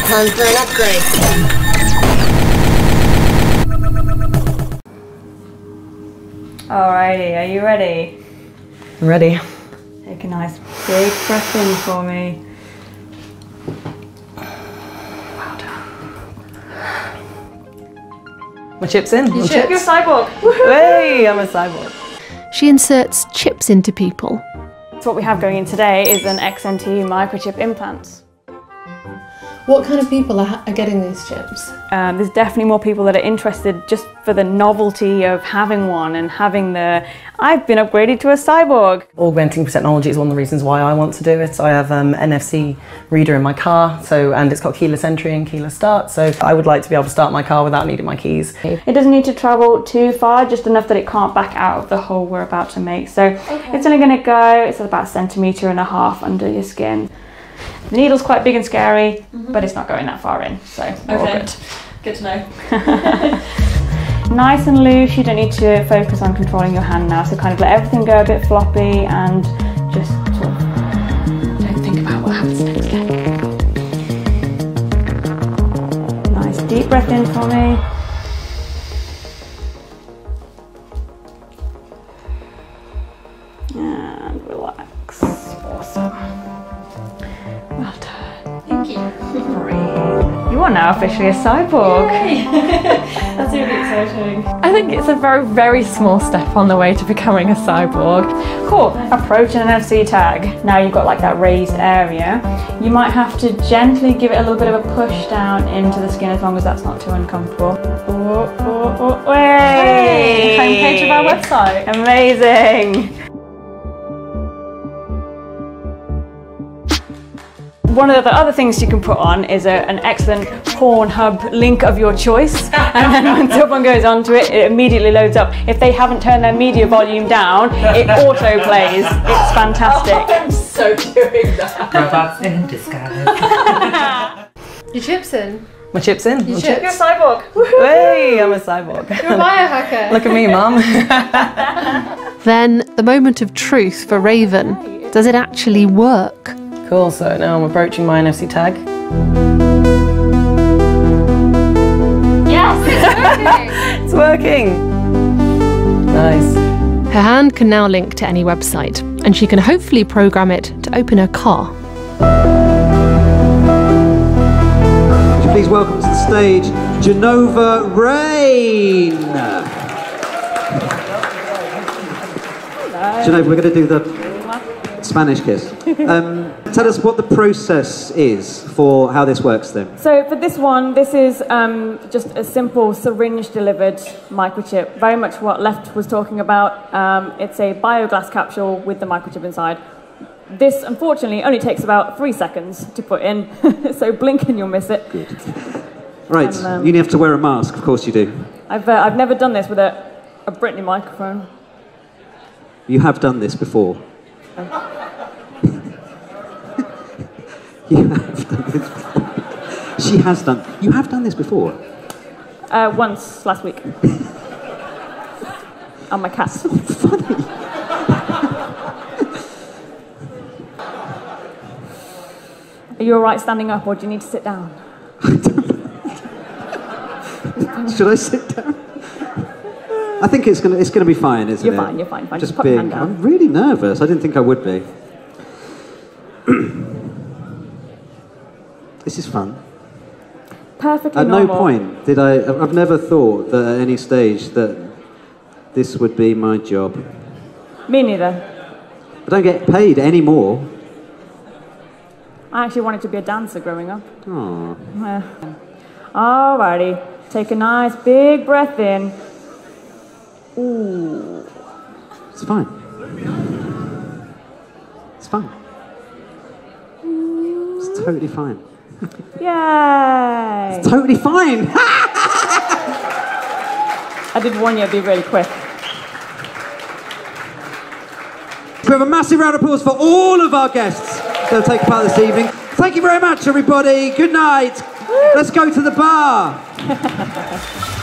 Time for an upgrade. Alrighty, are you ready? I'm ready. Take a nice big breath in for me. Well done. My chip's in. You're a cyborg. Hey, I'm a cyborg. She inserts chips into people. So what we have going in today is an XNT microchip implant. What kind of people are getting these chips? There's definitely more people that are interested just for the novelty of having one and having the, I've been upgraded to a cyborg. Augmenting technology is one of the reasons why I want to do it. I have an NFC reader in my car, and it's got keyless entry and keyless start, so I would like to be able to start my car without needing my keys. It doesn't need to travel too far, just enough that it can't back out of the hole we're about to make. So It's only going to go, it's about 1.5 centimeters under your skin. The needle's quite big and scary, but it's not going that far in, so we're all good. Good to know. Nice and loose, you don't need to focus on controlling your hand now, so kind of let everything go a bit floppy and just sort of don't think about what happens next. Nice deep breath in for me. And relax. Awesome. Well done. Thank you. Breathe. You are now officially a cyborg. Yay. That's really exciting. I think it's a very, very small step on the way to becoming a cyborg. Cool. Approach an NFC tag. Now you've got like that raised area. You might have to gently give it a little bit of a push down into the skin as long as that's not too uncomfortable. Hey! Homepage of our website. Amazing. One of the other things you can put on is an excellent Pornhub link of your choice, and then when someone goes onto it, it immediately loads up. If they haven't turned their media volume down, it auto plays. It's fantastic. I'm so doing that. Robots in disguise. Your chip's in. My chip's in. Your My chip. You're a cyborg. Hey, I'm a cyborg. You're a biohacker. Look at me, Mum. Then the moment of truth for Raven. Does it actually work? Cool, so now I'm approaching my NFC tag. Yes, it's working. It's working! Nice. Her hand can now link to any website, and she can hopefully program it to open her car. Would you please welcome to the stage, Genova Rain. Genova, we're going to do the Spanish kiss. Tell us what the process is for how this works then. So for this one, this is just a simple syringe-delivered microchip, very much what Left was talking about. It's a bioglass capsule with the microchip inside. This, unfortunately, only takes about 3 seconds to put in, so blink and you'll miss it. Good. Right, you have to wear a mask, of course you do. I've never done this with a Britney microphone. You have done this before. You have done this before. She has done. You have done this before? Once last week. On my cat. So funny. Are you all right standing up, or do you need to sit down? Should I sit down? I think it's gonna be fine, isn't it? You're fine. Just put your hand down. I'm really nervous. I didn't think I would be. This is fun. Perfectly At normal. no point did I've never thought that at any stage that this would be my job. Me neither. I don't get paid anymore. I actually wanted to be a dancer growing up. Aww. Alrighty, take a nice big breath in. Ooh. It's fine. It's fine. It's totally fine. Yay! It's totally fine! I did warn you it'd be really quick. We have a massive round of applause for all of our guests that have taken part this evening. Thank you very much, everybody. Good night. Let's go to the bar.